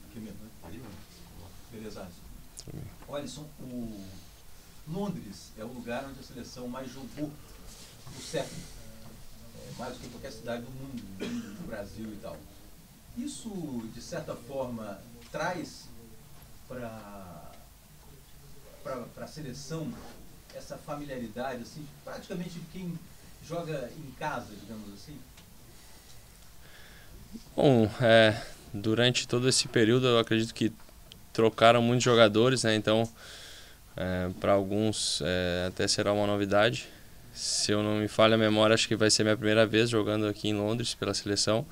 Beleza. Alisson, o Londres é o lugar onde a seleção mais jogou no século. Mais do que qualquer cidade do mundo, do Brasil e tal. Isso, de certa forma, traz para a seleção essa familiaridade, assim, praticamente de quem joga em casa, digamos assim? Bom, durante todo esse período eu acredito que trocaram muitos jogadores, né? Então para alguns até será uma novidade. Se eu não me falho a memória, acho que vai ser minha primeira vez jogando aqui em Londres pela seleção.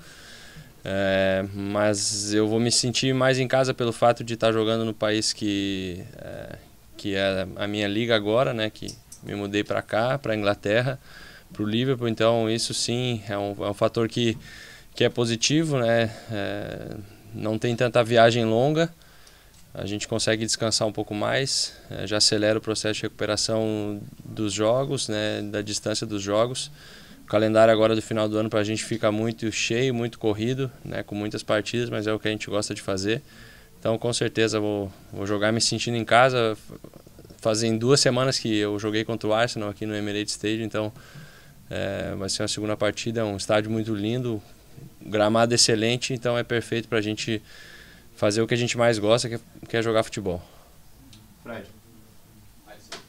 Mas eu vou me sentir mais em casa pelo fato de estar jogando no país que é a minha liga agora, né? Que me mudei para cá, para a Inglaterra, para o Liverpool. Então isso sim é um fator que é positivo, né? Não tem tanta viagem longa. A gente consegue descansar um pouco mais, já acelera o processo de recuperação dos jogos, né, da distância dos jogos. O calendário agora do final do ano para a gente fica muito cheio, muito corrido, né, com muitas partidas, mas é o que a gente gosta de fazer. Então com certeza vou jogar me sentindo em casa. Fazem 2 semanas que eu joguei contra o Arsenal aqui no Emirates Stadium, então vai ser uma segunda partida, é um estádio muito lindo, gramado excelente, então é perfeito para a gente fazer o que a gente mais gosta, que é jogar futebol. Fred. Alisson,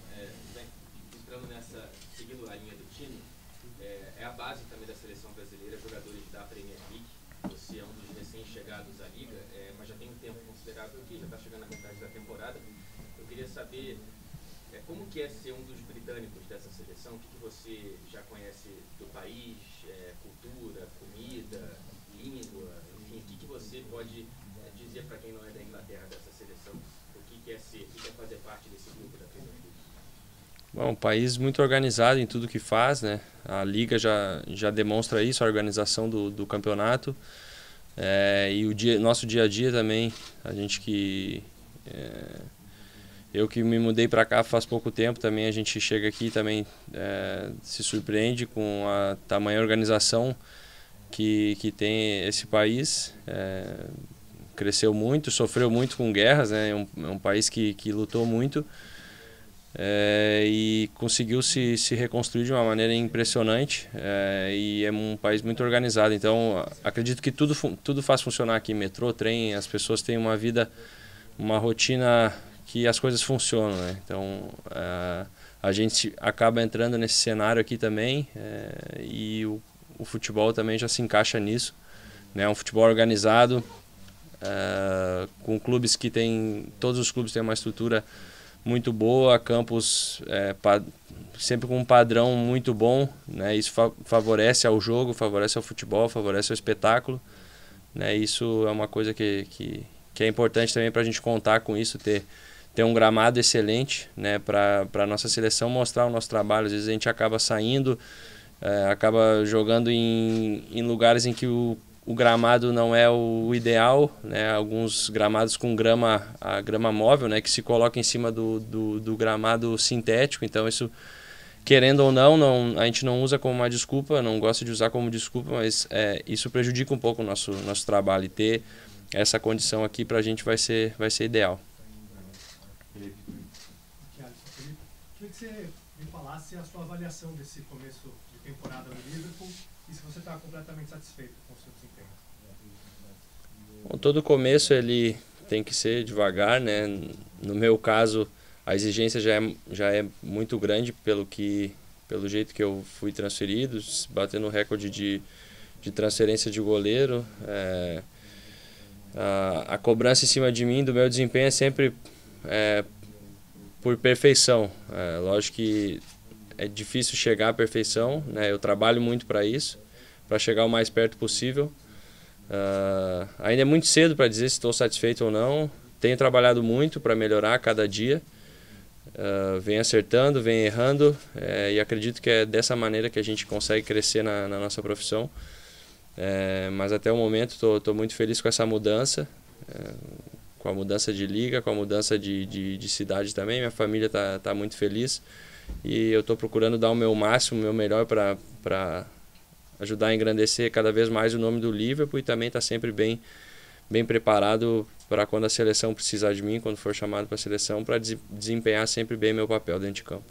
seguindo a linha do time, é a base também da seleção brasileira, jogadores da Premier League. Você é um dos recém-chegados à Liga, mas já tem um tempo considerável aqui, já está chegando na metade da temporada. Eu queria saber como que é ser um dos britânicos dessa seleção, o que você já conhece do país, cultura, comida, língua, enfim, o que você pode dizer para quem não é da Inglaterra dessa seleção, o que é fazer parte desse grupo da Premier League? Bom, um país muito organizado em tudo que faz, né? A Liga já demonstra isso, a organização do campeonato, e nosso dia a dia também, a gente eu que me mudei para cá faz pouco tempo também, a gente chega aqui e também se surpreende com a tamanha organização que tem esse país. Cresceu muito, sofreu muito com guerras, né? É um país que lutou muito e conseguiu se reconstruir de uma maneira impressionante, e é um país muito organizado. Então acredito que tudo faz funcionar aqui, metrô, trem, as pessoas têm uma vida, uma rotina que as coisas funcionam, né? Então a gente acaba entrando nesse cenário aqui também, e o futebol também já se encaixa nisso, né? Um futebol organizado, com clubes que todos os clubes têm uma estrutura muito boa, campos sempre com um padrão muito bom, né? Isso favorece ao jogo, favorece ao futebol, favorece ao espetáculo, né? Isso é uma coisa que é importante também para a gente contar com isso, ter um gramado excelente, né? Para a nossa seleção mostrar o nosso trabalho. Às vezes a gente acaba saindo, acaba jogando em lugares em que o gramado não é o ideal, né? Alguns gramados com a grama móvel, né? Que se coloca em cima do gramado sintético. Então isso, querendo ou não, a gente não usa como uma desculpa, não gosta de usar como desculpa, mas isso prejudica um pouco o nosso trabalho, e ter essa condição aqui para a gente vai ser ideal. Queria que você me falasse a sua avaliação desse começo de temporada no Liverpool e se você está completamente satisfeito com o seu desempenho. Bom, todo começo ele tem que ser devagar, né? No meu caso, a exigência já é muito grande pelo jeito que eu fui transferido, batendo o recorde de transferência de goleiro. A cobrança em cima de mim, do meu desempenho, é sempre por perfeição. Lógico que é difícil chegar à perfeição, né? Eu trabalho muito para isso, para chegar o mais perto possível. Ainda é muito cedo para dizer se estou satisfeito ou não. Tenho trabalhado muito para melhorar a cada dia. Venho acertando, venho errando, e acredito que é dessa maneira que a gente consegue crescer na nossa profissão. Mas até o momento estou muito feliz com essa mudança, com a mudança de liga, com a mudança de cidade também. Minha família tá muito feliz e eu estou procurando dar o meu máximo, o meu melhor para ajudar a engrandecer cada vez mais o nome do Liverpool, e também estar sempre bem preparado para quando a seleção precisar de mim, quando for chamado para a seleção, para desempenhar sempre bem meu papel dentro de campo.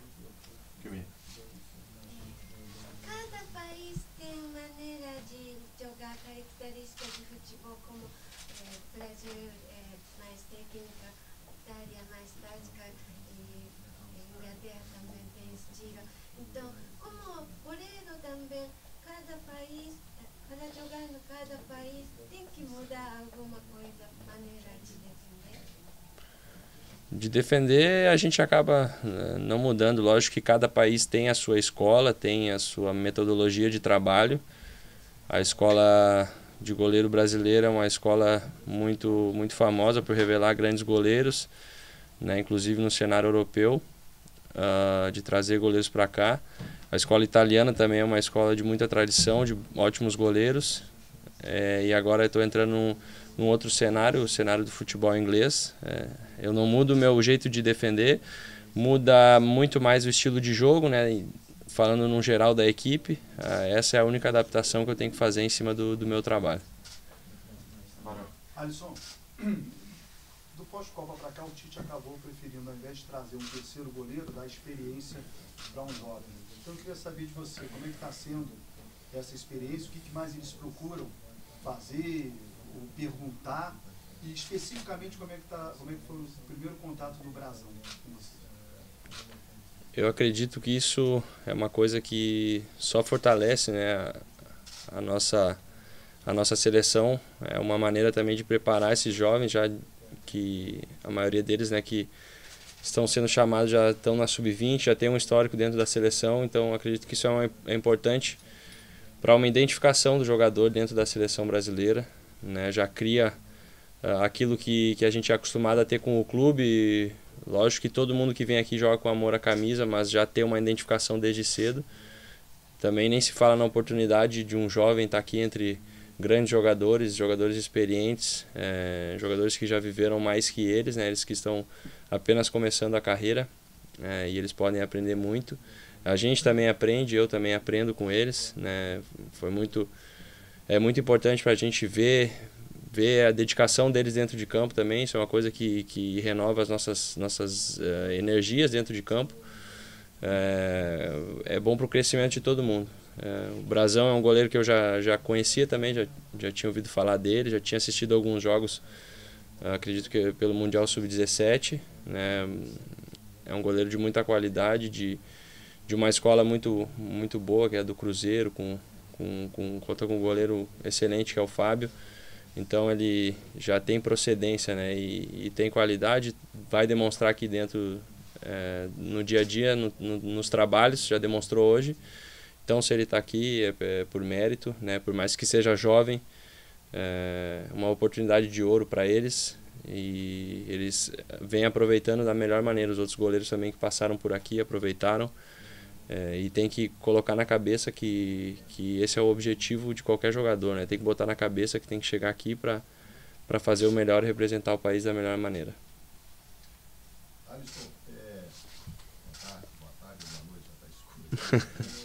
Cada país tem maneira de jogar características de futebol, como Brasil é mais técnica, Itália mais tática e Inglaterra também tem estilo. Então, como goleiro também, cada país, para jogar no cada país, tem que mudar alguma coisa, maneira de defender? De defender, a gente acaba não mudando. Lógico que cada país tem a sua escola, tem a sua metodologia de trabalho. A escola de goleiro brasileira é uma escola muito famosa por revelar grandes goleiros, né, inclusive no cenário europeu, de trazer goleiros para cá. A escola italiana também é uma escola de muita tradição, de ótimos goleiros. E agora eu estou entrando num outro cenário, o cenário do futebol inglês. Eu não mudo o meu jeito de defender, muda muito mais o estilo de jogo, né? Falando no geral da equipe. Essa é a única adaptação que eu tenho que fazer em cima do meu trabalho. Alisson, do pós-Copa para cá, o Tite acabou preferindo, ao invés de trazer um terceiro goleiro, dar experiência para um jovem. Então eu queria saber de você, como é que está sendo essa experiência, o que mais eles procuram fazer, ou perguntar, e especificamente como é que foi o primeiro contato do Brasão com você? Eu acredito que isso é uma coisa que só fortalece, né, a nossa seleção. É uma maneira também de preparar esses jovens, já que a maioria deles, né, que estão sendo chamados, já estão na sub-20, já tem um histórico dentro da seleção. Então acredito que isso é importante para uma identificação do jogador dentro da seleção brasileira, né? Já cria aquilo que a gente é acostumado a ter com o clube. Lógico que todo mundo que vem aqui joga com amor à camisa, mas já tem uma identificação desde cedo. Também nem se fala na oportunidade de um jovem estar aqui entre grandes jogadores experientes, jogadores que já viveram mais que eles, né? Eles que estão apenas começando a carreira, e eles podem aprender muito. A gente também aprende, eu também aprendo com eles, né? É muito importante para a gente ver a dedicação deles dentro de campo também. Isso é uma coisa que renova as nossas energias dentro de campo. É bom para o crescimento de todo mundo. O Brasão é um goleiro que eu já conhecia também, já tinha ouvido falar dele, já tinha assistido alguns jogos, acredito que pelo Mundial Sub-17, né? É um goleiro de muita qualidade, de uma escola muito boa, que é a do Cruzeiro, conta com um goleiro excelente, que é o Fábio. Então ele já tem procedência, né? E tem qualidade, vai demonstrar aqui dentro, no dia a dia, nos trabalhos, já demonstrou hoje. Então se ele está aqui é por mérito, né? Por mais que seja jovem, é uma oportunidade de ouro para eles, e eles vêm aproveitando da melhor maneira. Os outros goleiros também que passaram por aqui aproveitaram. E tem que colocar na cabeça que esse é o objetivo de qualquer jogador, né? Tem que botar na cabeça que tem que chegar aqui para fazer o melhor e representar o país da melhor maneira. Alisson, boa tarde, boa noite, já está escuro.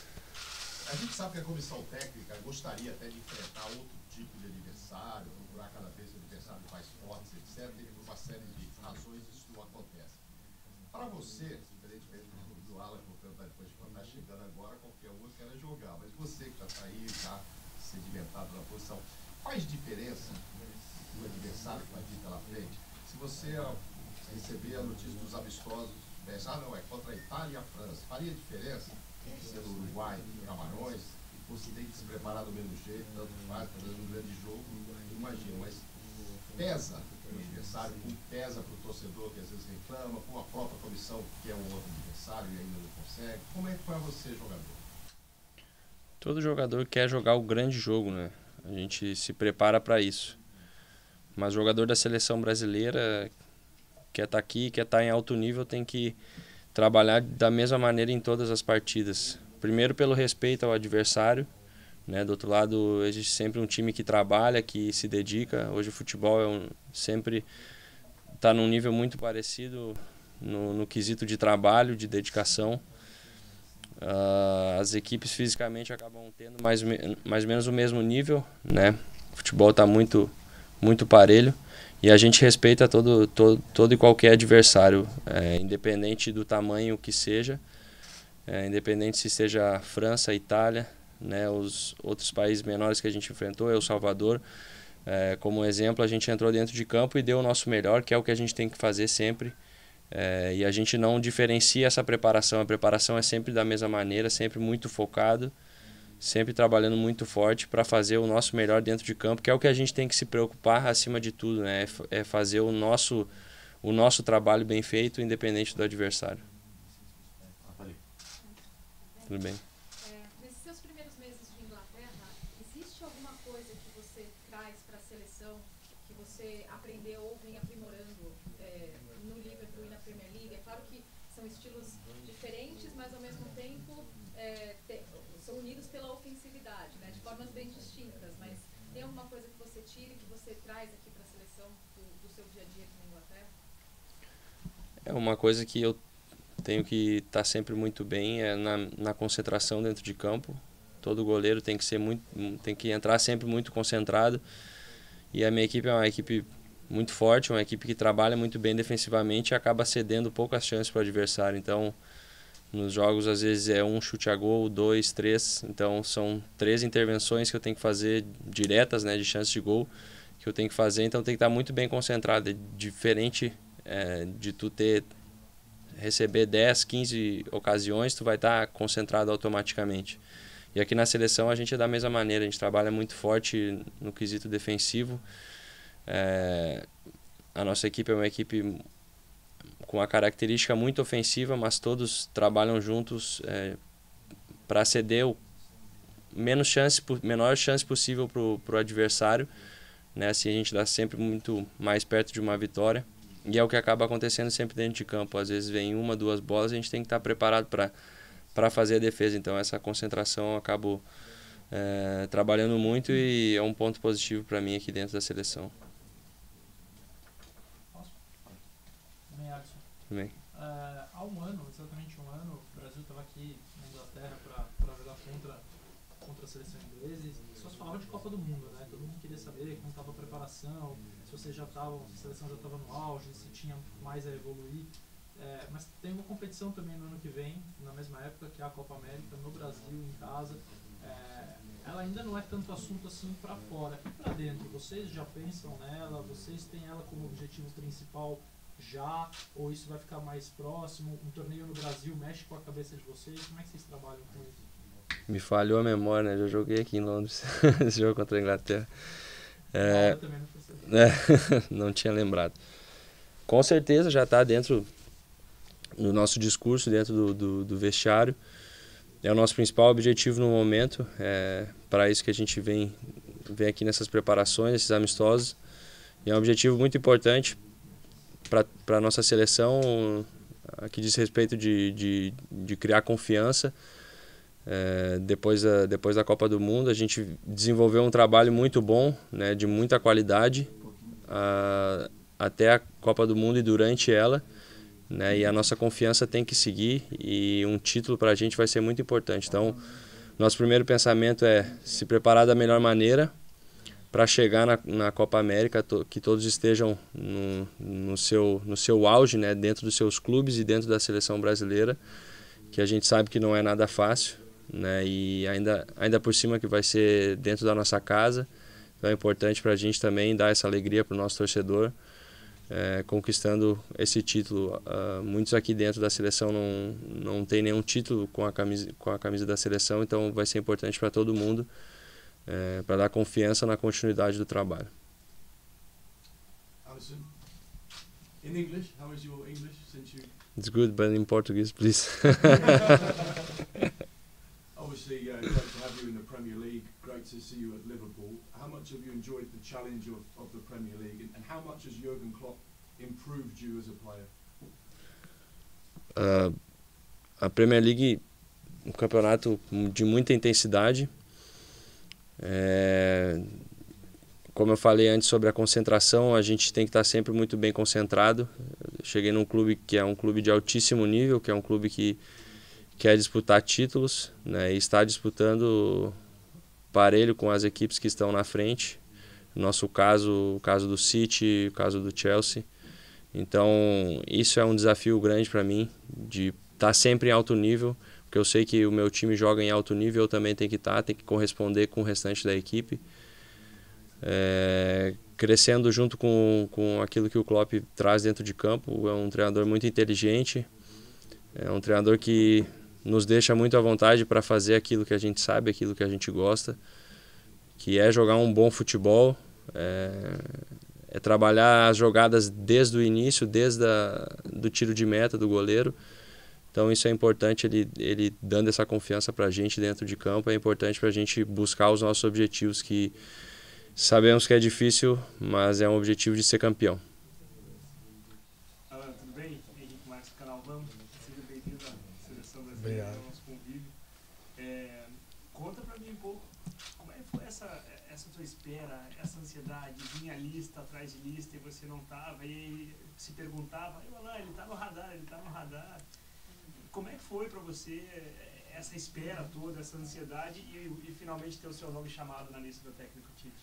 A gente sabe que a comissão técnica gostaria até de enfrentar outro tipo de adversário, procurar cada vez adversários mais fortes, etc. E por uma série de razões isso não acontece. Para você, diferentemente do Alan, depois de estar chegando agora, qualquer um quer jogar, mas você que já está aí, já sedimentado na posição, faz diferença do adversário que vai vir pela frente? Se você receber a notícia dos amistosos, não, é contra a Itália e a França, faria diferença ser do Uruguai, Camarões, você tem que se preparar do mesmo jeito, tanto faz, está dando um grande jogo, imagino, mas pesa o adversário, pesa para o torcedor que às vezes reclama, com a própria comissão que é um outro adversário e ainda não consegue. Como é que foi você, jogador? Todo jogador quer jogar o grande jogo, né? A gente se prepara para isso. Mas o jogador da seleção brasileira quer estar aqui, quer estar em alto nível, tem que trabalhar da mesma maneira em todas as partidas. Primeiro pelo respeito ao adversário, né? Do outro lado existe sempre um time que trabalha, que se dedica. Hoje o futebol sempre está num nível muito parecido no quesito de trabalho, de dedicação. As equipes fisicamente acabam tendo mais ou menos o mesmo nível, né? O futebol está muito muito parelho. E a gente respeita todo e qualquer adversário, independente do tamanho que seja, independente se seja França, Itália, né, os outros países menores que a gente enfrentou, El Salvador. Como exemplo, a gente entrou dentro de campo e deu o nosso melhor, que é o que a gente tem que fazer sempre. E a gente não diferencia essa preparação, a preparação é sempre da mesma maneira, sempre muito focado, sempre trabalhando muito forte para fazer o nosso melhor dentro de campo, que é o que a gente tem que se preocupar acima de tudo, né? É fazer o nosso trabalho bem feito, independente do adversário. Tudo bem. Nesses seus primeiros meses de Inglaterra, existe alguma coisa que você traz para a seleção, que você aprendeu ou vem aprimorando no Liverpool e na Premier League? É claro que são estilos diferentes, mas ao mesmo tempo são unidos pela ofensividade, né, de formas bem distintas, mas tem alguma coisa que você tire, que você traz aqui para a seleção do seu dia a dia aqui na Inglaterra? É uma coisa que eu tenho que estar sempre muito bem na concentração dentro de campo. Todo goleiro tem que entrar sempre muito concentrado, e a minha equipe é uma equipe muito forte, uma equipe que trabalha muito bem defensivamente e acaba cedendo poucas chances para o adversário. Então, nos jogos, às vezes, é um chute a gol, 2, 3. Então, são 3 intervenções que eu tenho que fazer diretas, né, de chance de gol, que eu tenho que fazer. Então, tem que estar muito bem concentrado. É diferente de tu receber 10, 15 ocasiões, tu vai estar concentrado automaticamente. E aqui na seleção, a gente é da mesma maneira. A gente trabalha muito forte no quesito defensivo. A nossa equipe é uma equipe com uma característica muito ofensiva, mas todos trabalham juntos para ceder menor chance possível para o adversário, né? Assim a gente dá sempre muito mais perto de uma vitória, e é o que acaba acontecendo sempre dentro de campo. Às vezes vem 1, 2 bolas, a gente tem que estar preparado para fazer a defesa. Então essa concentração eu acabo trabalhando muito, e é um ponto positivo para mim aqui dentro da seleção. Bem. Há um ano, exatamente um ano, o Brasil estava aqui na Inglaterra para jogar contra a seleção inglesa, e só se falava de Copa do Mundo, né? Todo mundo queria saber como estava a preparação, se a seleção já estava no auge, se tinha mais a evoluir. Mas tem uma competição também no ano que vem, na mesma época, que é a Copa América, no Brasil, em casa. Ela ainda não é tanto assunto assim para fora. E para dentro, vocês já pensam nela? Vocês têm ela como objetivo principal já? Ou isso vai ficar mais próximo? Um torneio no Brasil mexe com a cabeça de vocês? Como é que vocês trabalham com isso? Me falhou a memória, né? Já joguei aqui em Londres, esse jogo contra a Inglaterra. Também não, não tinha lembrado. Com certeza já está dentro do nosso discurso, dentro do vestiário. É o nosso principal objetivo no momento. Para isso que a gente vem aqui nessas preparações, esses amistosos. E é um objetivo muito importante para a nossa seleção, que diz respeito de criar confiança. Depois da Copa do Mundo, a gente desenvolveu um trabalho muito bom, né, de muita qualidade, até a Copa do Mundo e durante ela, né, e a nossa confiança tem que seguir, e um título para a gente vai ser muito importante. Então, nosso primeiro pensamento é se preparar da melhor maneira para chegar na Copa América, que todos estejam no seu auge, né, dentro dos seus clubes e dentro da seleção brasileira, que a gente sabe que não é nada fácil, né, e ainda por cima que vai ser dentro da nossa casa. Então é importante para a gente também dar essa alegria para o nosso torcedor, conquistando esse título. Muitos aqui dentro da seleção não tem nenhum título com a camisa da seleção, então vai ser importante para todo mundo, para dar confiança na continuidade do trabalho. Alisson, in English, how is your English since you? It's good, but in Portuguese, please. Obviously, great to have you in the Premier League. Great to see you at Liverpool. How much have you enjoyed the challenge of the Premier League, and how much has Jürgen Klopp improved you as a player? A Premier League, um campeonato de muita intensidade. Como eu falei antes sobre a concentração, a gente tem que estar sempre muito bem concentrado. Eu cheguei num clube que é um clube de altíssimo nível, que é um clube que quer disputar títulos, né, e está disputando parelho com as equipes que estão na frente, No nosso caso, o caso do City, o caso do Chelsea. Então, isso é um desafio grande para mim, de estar sempre em alto nível, porque eu sei que o meu time joga em alto nível, eu também tenho que estar, tenho que corresponder com o restante da equipe. Crescendo junto com aquilo que o Klopp traz dentro de campo. É um treinador muito inteligente, é um treinador que nos deixa muito à vontade para fazer aquilo que a gente sabe, aquilo que a gente gosta, que é jogar um bom futebol, é trabalhar as jogadas desde o início, do tiro de meta do goleiro. Então isso é importante, ele dando essa confiança para a gente dentro de campo, é importante para a gente buscar os nossos objetivos, que sabemos que é difícil, mas é um objetivo de ser campeão. Alan, tudo bem? Henrique Marques do canal Vamos. Seja bem-vindo à Seleção Brasileira, ao nosso convívio. Conta pra mim um pouco, como é que foi essa tua espera, essa ansiedade, vinha lista atrás de lista e você não tava, e se perguntava, Alan, ele tá no radar. Como é que foi pra você essa espera toda, essa ansiedade e finalmente ter o seu nome chamado na lista do técnico Tite?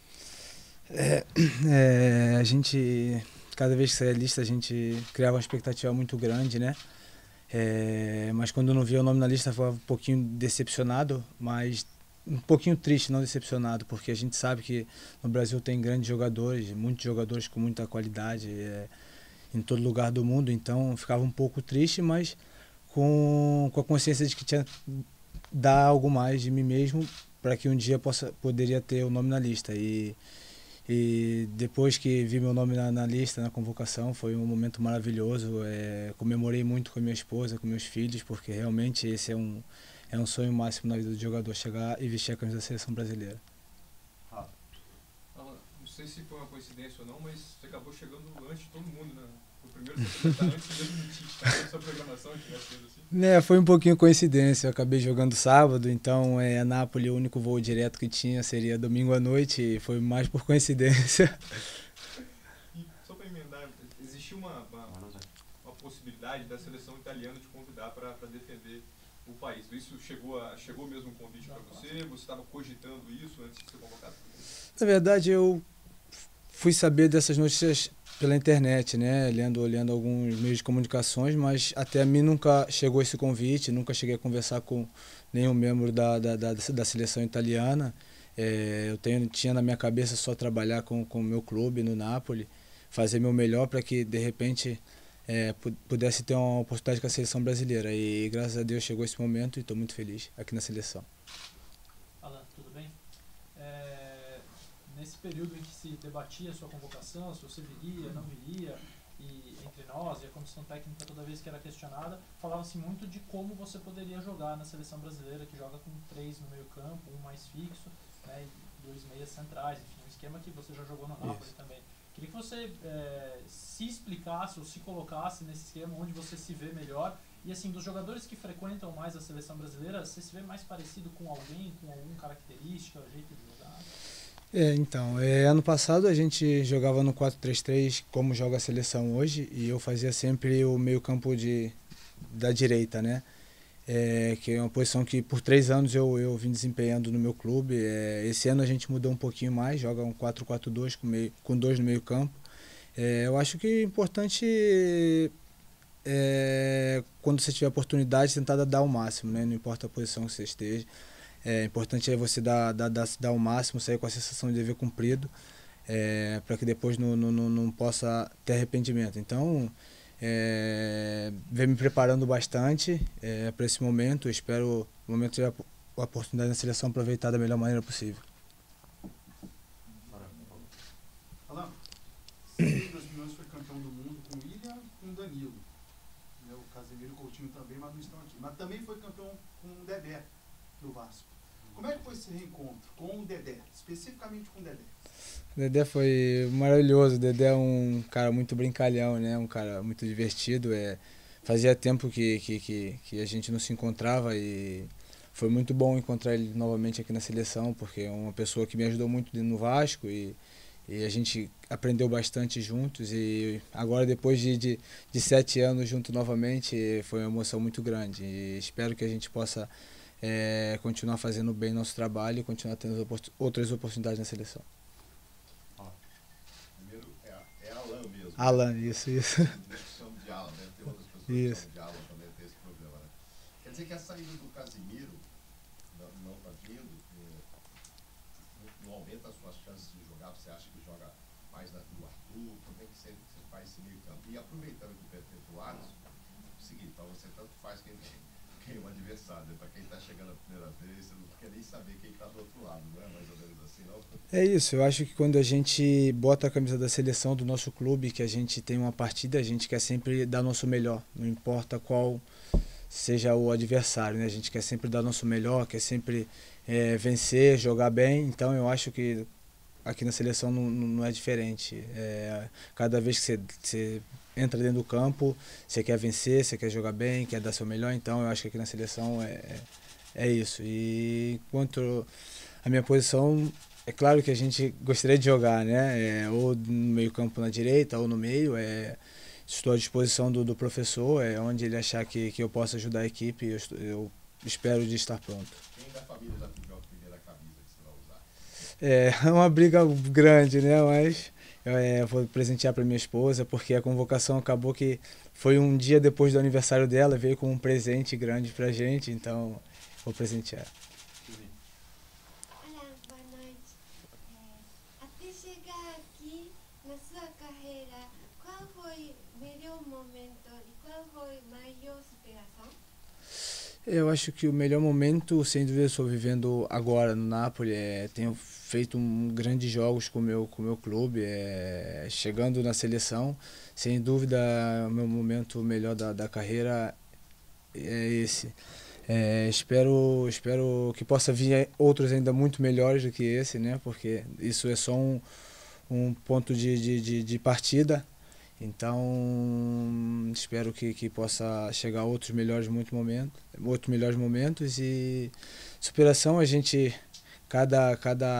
A gente, cada vez que saía a lista, a gente criava uma expectativa muito grande, né? Mas quando não via o nome na lista, foi um pouquinho decepcionado, mas um pouquinho triste, não decepcionado, porque a gente sabe que no Brasil tem grandes jogadores, muitos jogadores com muita qualidade em todo lugar do mundo, então ficava um pouco triste, mas com a consciência de que tinha que dar algo mais de mim mesmo para que um dia poderia ter o nome na lista. E depois que vi meu nome na lista, na convocação, foi um momento maravilhoso. Comemorei muito com a minha esposa, com meus filhos, porque realmente esse é um sonho máximo na vida do jogador, chegar e vestir a camisa da seleção brasileira. Não sei se foi uma coincidência ou não, mas você acabou chegando antes de todo mundo, né? O primeiro você está antes mesmo do Tite, tá? Essa programação tivesse sido assim? Foi um pouquinho coincidência. Eu acabei jogando sábado, então a Nápoles, o único voo direto que tinha seria domingo à noite, e foi mais por coincidência. E só para emendar, existiu uma possibilidade da seleção italiana te convidar para defender o país? Isso chegou mesmo um convite para você? Você estava cogitando isso antes de ser convocado? Na verdade, eu fui saber dessas notícias pela internet, né, lendo alguns meios de comunicações, mas até a mim nunca chegou esse convite, nunca cheguei a conversar com nenhum membro da seleção italiana. Eu tinha na minha cabeça só trabalhar com o meu clube no Napoli, fazer meu melhor para que de repente pudesse ter uma oportunidade com a seleção brasileira, e graças a Deus chegou esse momento e estou muito feliz aqui na seleção. Alan, tudo bem? Nesse período em que se debatia a sua convocação, se você viria, não viria, e entre nós e a comissão técnica, toda vez que era questionada, falava-se muito de como você poderia jogar na seleção brasileira, que joga com 3 no meio campo, um mais fixo, né, e 2 meias centrais, enfim, um esquema que você já jogou no Napoli também. Queria que você se explicasse ou se colocasse nesse esquema onde você se vê melhor, e assim, dos jogadores que frequentam mais a seleção brasileira, você se vê mais parecido com alguém, com alguma característica, jeito de jogar? Então, ano passado a gente jogava no 4-3-3 como joga a seleção hoje, e eu fazia sempre o meio campo da direita, né? Que é uma posição que por 3 anos eu vim desempenhando no meu clube. Esse ano a gente mudou um pouquinho mais, joga um 4-4-2 com 2 no meio campo. Eu acho que é importante, quando você tiver oportunidade, tentar dar o máximo, né? Não importa a posição que você esteja. Importante é você dar o máximo, sair com a sensação de dever cumprido, para que depois não possa ter arrependimento. Então, venho me preparando bastante para esse momento. Eu espero o momento de a oportunidade na seleção aproveitar da melhor maneira possível. Alan, em 2011 foi campeão do mundo com o William e com o Danilo. O Casemiro e o Coutinho também, mas não estão aqui. Mas também foi campeão com o Dedé, do Vasco. Como é que foi esse reencontro com o Dedé, especificamente com o Dedé? O Dedé foi maravilhoso. O Dedé é um cara muito brincalhão, né? Um cara muito divertido. Fazia tempo que a gente não se encontrava, e foi muito bom encontrar ele novamente aqui na seleção, porque é uma pessoa que me ajudou muito no Vasco, e a gente aprendeu bastante juntos, e agora depois de 7 anos junto novamente, foi uma emoção muito grande, e espero que a gente possa continuar fazendo bem nosso trabalho e continuar tendo outras oportunidades na seleção. Alan, isso. Chamo de Alan, né? Tem outras pessoas que chamam de Alan também, tem esse problema, né? Quer dizer que a saída do Casimiro não está vindo, não aumenta as suas chances de jogar, você acha que joga mais no Arthur, como é que você faz esse meio campo? E aproveitando que o Perpétuo Atos, o seguinte, então você tanto faz quem é o adversário, para quem está chegando a primeira vez, você não quer nem saber quem está do outro lado, não é mais ou menos assim, não? É isso, eu acho que quando a gente bota a camisa da seleção do nosso clube, que a gente tem uma partida, a gente quer sempre dar nosso melhor, não importa qual seja o adversário, né? A gente quer sempre dar nosso melhor, quer sempre vencer, jogar bem, então eu acho que aqui na seleção não é diferente. Cada vez que você entra dentro do campo, você quer vencer, você quer jogar bem, quer dar seu melhor, então eu acho que aqui na seleção é isso. E quanto à minha posição, é claro que a gente gostaria de jogar, né? Ou no meio campo na direita ou no meio. Estou à disposição do professor, onde ele achar que eu possa ajudar a equipe, eu espero de estar pronto. Quem da família já pediu a primeira camisa que você vai usar? É uma briga grande, né? Mas eu vou presentear para minha esposa, porque a convocação acabou que foi um dia depois do aniversário dela, veio com um presente grande pra gente, então vou presentear. Olá, boa noite. Até chegar aqui na sua carreira, qual foi o melhor momento e qual foi a maior superação? Eu acho que o melhor momento, sem dúvida, eu estou vivendo agora no Napoli. Tenho feito grandes jogos com o meu clube, chegando na seleção. Sem dúvida, o meu momento melhor da carreira é esse. Espero que possa vir outros ainda muito melhores do que esse, né? Porque isso é só um ponto de partida. Então espero que possa chegar a outros melhores momentos e superação. A gente cada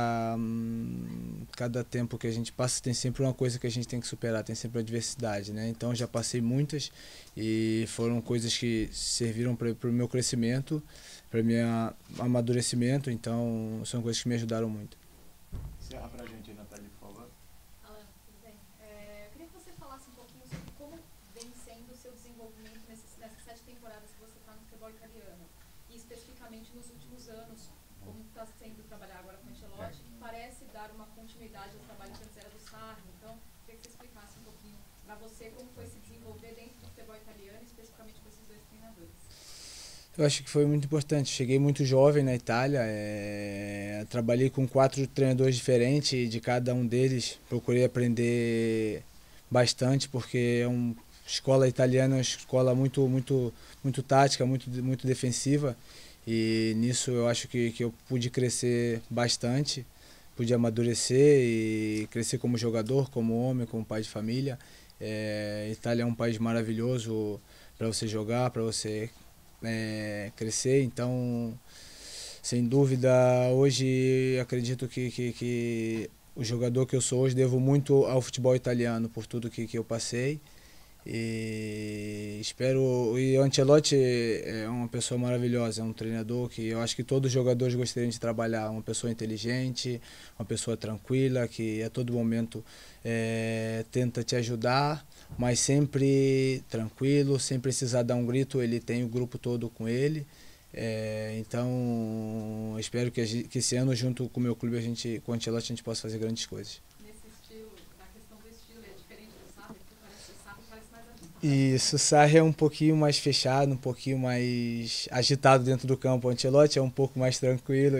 tempo que a gente passa tem sempre uma coisa que a gente tem que superar, tem sempre uma adversidade, né? Então já passei muitas e foram coisas que serviram para o meu crescimento, para o meu amadurecimento, então são coisas que me ajudaram muito. Encerra pra gente aí, Natália, por favor. Alan, tudo bem? Eu queria que você falasse um pouquinho sobre como vem sendo o seu desenvolvimento nessas 7 temporadas que você está no futebol italiano, e especificamente nos últimos anos, como está sendo trabalhar agora com o Ancelotti, que parece dar uma continuidade ao trabalho que antes era do Sarri. Então, eu queria que você explicasse um pouquinho para você como foi se desenvolver dentro do futebol italiano, especificamente com esses 2 treinadores. Eu acho que foi muito importante. Cheguei muito jovem na Itália, trabalhei com 4 treinadores diferentes e de cada um deles procurei aprender bastante, porque escola italiana é uma escola muito tática, muito defensiva, e nisso eu acho que eu pude crescer bastante, pude amadurecer e crescer como jogador, como homem, como pai de família. Itália é um país maravilhoso para você jogar, para você crescer, então sem dúvida hoje acredito que o jogador que eu sou hoje devo muito ao futebol italiano por tudo que eu passei, e o Ancelotti é uma pessoa maravilhosa, é um treinador que eu acho que todos os jogadores gostariam de trabalhar, uma pessoa inteligente, uma pessoa tranquila, que a todo momento tenta te ajudar, mas sempre tranquilo, sem precisar dar um grito, ele tem o grupo todo com ele. Então espero que esse ano, junto com o meu clube, com o Ancelotti, a gente possa fazer grandes coisas. Nesse estilo, na questão do estilo, é diferente do Sarri, porque o Sarri parece mais agitado. Isso, o Sarri é um pouquinho mais fechado, um pouquinho mais agitado dentro do campo. O Ancelotti é um pouco mais tranquilo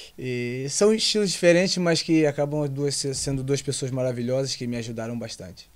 e são estilos diferentes, mas que acabam sendo 2 pessoas maravilhosas que me ajudaram bastante.